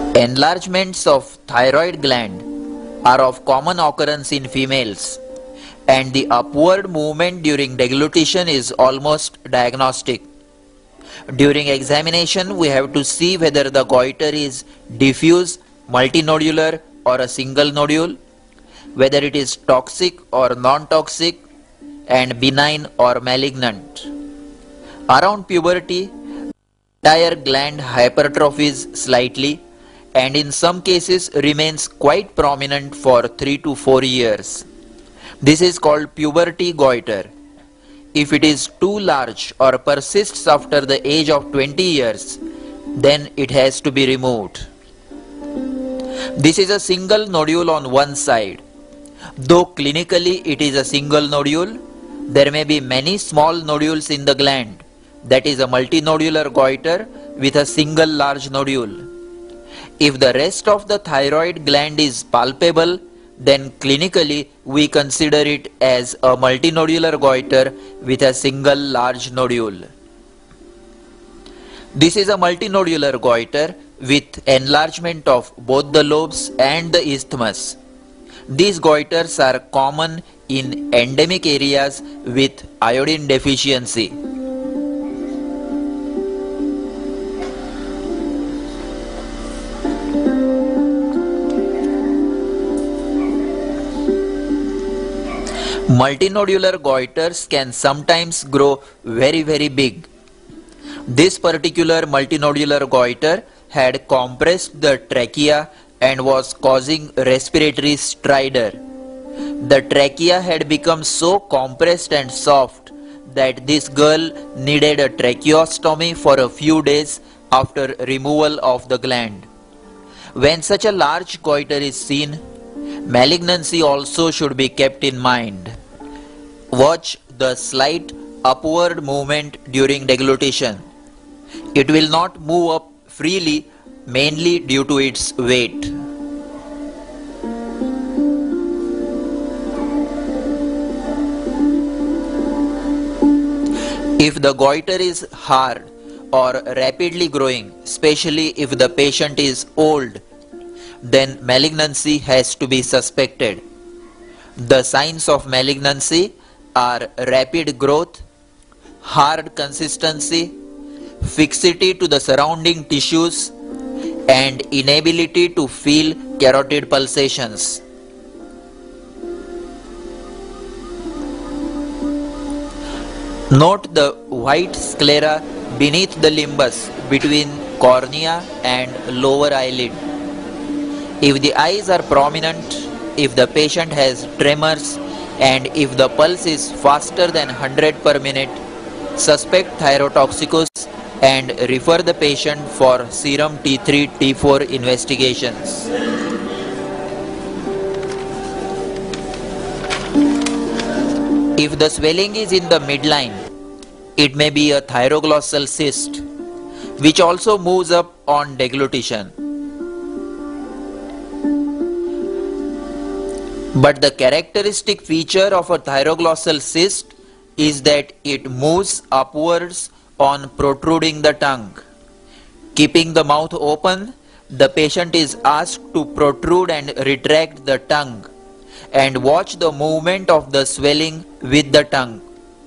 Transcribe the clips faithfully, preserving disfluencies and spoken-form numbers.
Enlargements of thyroid gland are of common occurrence in females, and the upward movement during deglutition is almost diagnostic. During examination, we have to see whether the goiter is diffuse, multinodular or a single nodule, whether it is toxic or non-toxic, and benign or malignant. Around puberty, the entire gland hypertrophies slightly and in some cases remains quite prominent for three to four years. This is called puberty goiter. If it is too large or persists after the age of twenty years, then it has to be removed. This is a single nodule on one side. Though clinically it is a single nodule, there may be many small nodules in the gland. That is a multinodular goiter with a single large nodule. If the rest of the thyroid gland is palpable, then clinically we consider it as a multinodular goiter with a single large nodule. This is a multinodular goiter with enlargement of both the lobes and the isthmus. These goiters are common in endemic areas with iodine deficiency. Multinodular goiters can sometimes grow very very big. This particular multinodular goiter had compressed the trachea and was causing respiratory stridor. The trachea had become so compressed and soft that this girl needed a tracheostomy for a few days after removal of the gland. When such a large goiter is seen, malignancy also should be kept in mind. Watch the slight upward movement during deglutition. It will not move up freely, mainly due to its weight. If the goiter is hard or rapidly growing, especially if the patient is old, then malignancy has to be suspected. The signs of malignancy are rapid growth, hard consistency, fixity to the surrounding tissues, and inability to feel carotid pulsations. Note the white sclera beneath the limbus between cornea and lower eyelid. If the eyes are prominent, if the patient has tremors, and if the pulse is faster than one hundred per minute, suspect thyrotoxicus and refer the patient for serum T three T four investigations. If the swelling is in the midline, it may be a thyroglossal cyst, which also moves up on deglutition. But the characteristic feature of a thyroglossal cyst is that it moves upwards on protruding the tongue. Keeping the mouth open, the patient is asked to protrude and retract the tongue and watch the movement of the swelling with the tongue.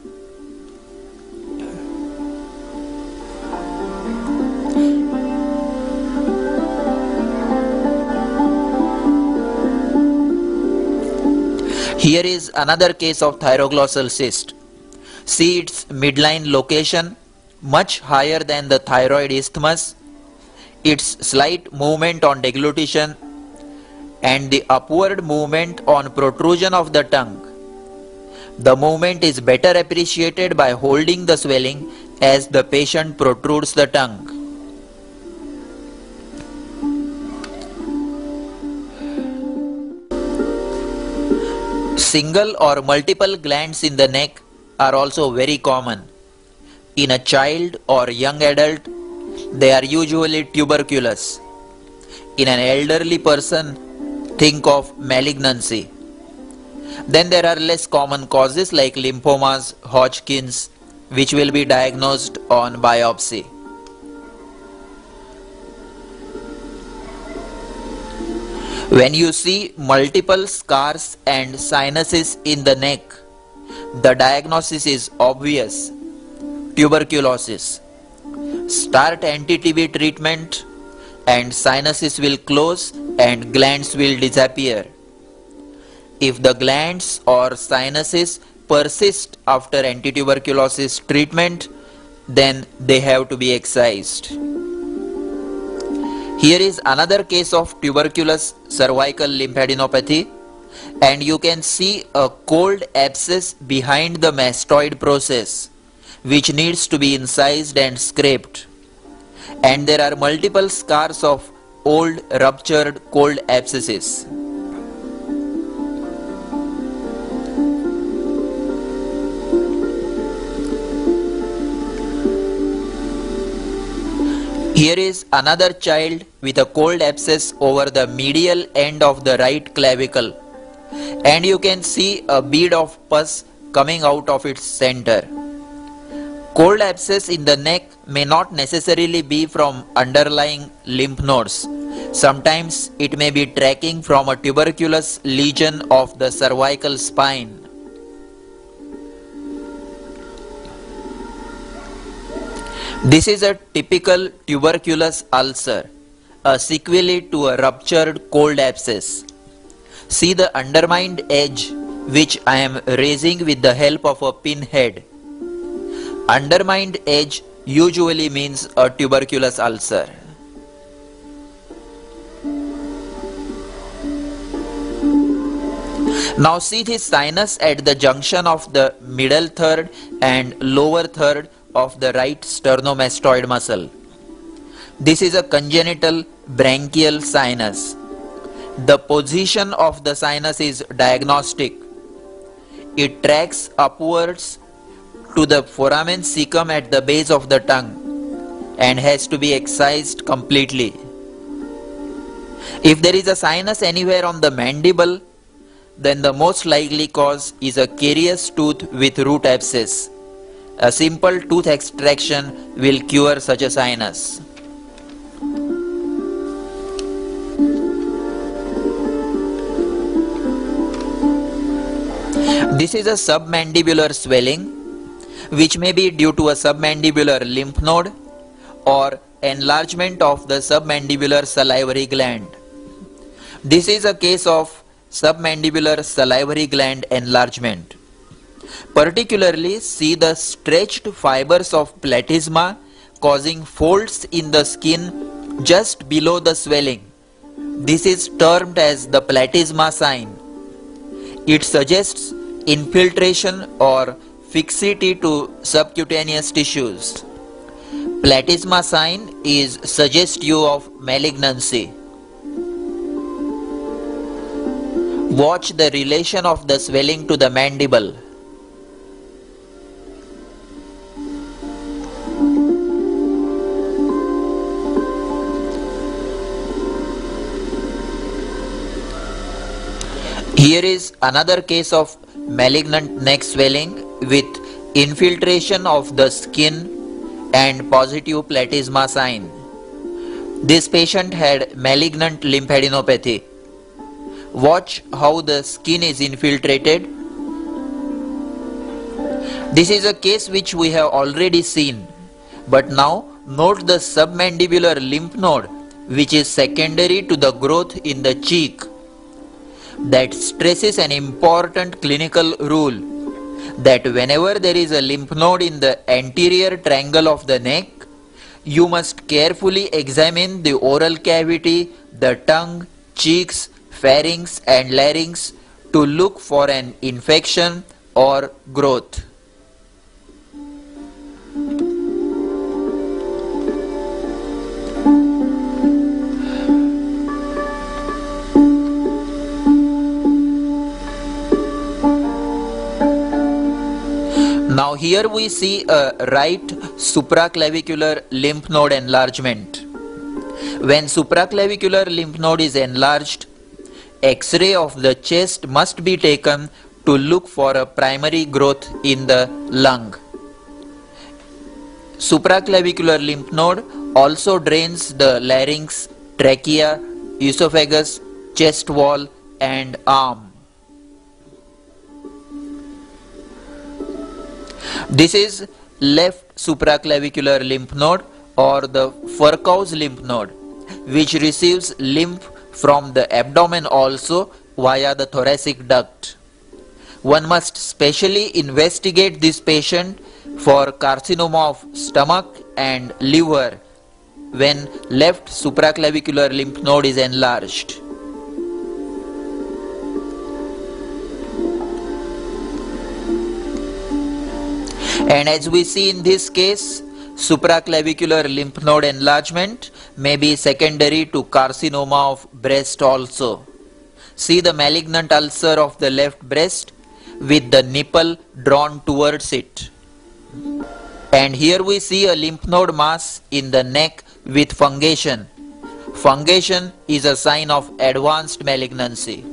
Here is another case of thyroglossal cyst. See its midline location, much higher than the thyroid isthmus, its slight movement on deglutition, and the upward movement on protrusion of the tongue. The movement is better appreciated by holding the swelling as the patient protrudes the tongue. Single or multiple glands in the neck are also very common. In a child or young adult, they are usually tuberculous. In an elderly person, think of malignancy. Then there are less common causes like lymphomas, Hodgkin's, which will be diagnosed on biopsy. When you see multiple scars and sinuses in the neck, the diagnosis is obvious: tuberculosis. Start anti-T B treatment and sinuses will close and glands will disappear. If the glands or sinuses persist after anti-tuberculosis treatment, then they have to be excised. Here is another case of tuberculous cervical lymphadenopathy, and you can see a cold abscess behind the mastoid process which needs to be incised and scraped, and there are multiple scars of old ruptured cold abscesses. Here is another child with a cold abscess over the medial end of the right clavicle, and you can see a bead of pus coming out of its center. Cold abscess in the neck may not necessarily be from underlying lymph nodes. Sometimes it may be tracking from a tuberculous lesion of the cervical spine. This is a typical tuberculous ulcer, a sequelae to a ruptured cold abscess. See the undermined edge which I am raising with the help of a pinhead. Undermined edge usually means a tuberculous ulcer. Now see this sinus at the junction of the middle third and lower third of the right sternomastoid muscle. This is a congenital branchial sinus. The position of the sinus is diagnostic. It tracks upwards to the foramen cecum at the base of the tongue and has to be excised completely. If there is a sinus anywhere on the mandible, then the most likely cause is a carious tooth with root abscess. A simple tooth extraction will cure such a sinus. This is a submandibular swelling, which may be due to a submandibular lymph node or enlargement of the submandibular salivary gland. This is a case of submandibular salivary gland enlargement. Particularly see the stretched fibers of platysma causing folds in the skin just below the swelling. This is termed as the platysma sign. It suggests infiltration or fixity to subcutaneous tissues. Platysma sign is suggestive of malignancy. Watch the relation of the swelling to the mandible. Here is another case of malignant neck swelling with infiltration of the skin and positive platysma sign. This patient had malignant lymphadenopathy. Watch how the skin is infiltrated. This is a case which we have already seen, but now note the submandibular lymph node which is secondary to the growth in the cheek. That stresses an important clinical rule, that whenever there is a lymph node in the anterior triangle of the neck, you must carefully examine the oral cavity, the tongue, cheeks, pharynx and larynx to look for an infection or growth. Now here we see a right supraclavicular lymph node enlargement. When supraclavicular lymph node is enlarged, X-ray of the chest must be taken to look for a primary growth in the lung. Supraclavicular lymph node also drains the larynx, trachea, esophagus chest wall and arm. This is left supraclavicular lymph node or the Furchow's lymph node, which receives lymph from the abdomen also via the thoracic duct. One must specially investigate this patient for carcinoma of stomach and liver when left supraclavicular lymph node is enlarged. And as we see in this case, supraclavicular lymph node enlargement may be secondary to carcinoma of breast also. See the malignant ulcer of the left breast with the nipple drawn towards it. And here we see a lymph node mass in the neck with fungation. Fungation is a sign of advanced malignancy.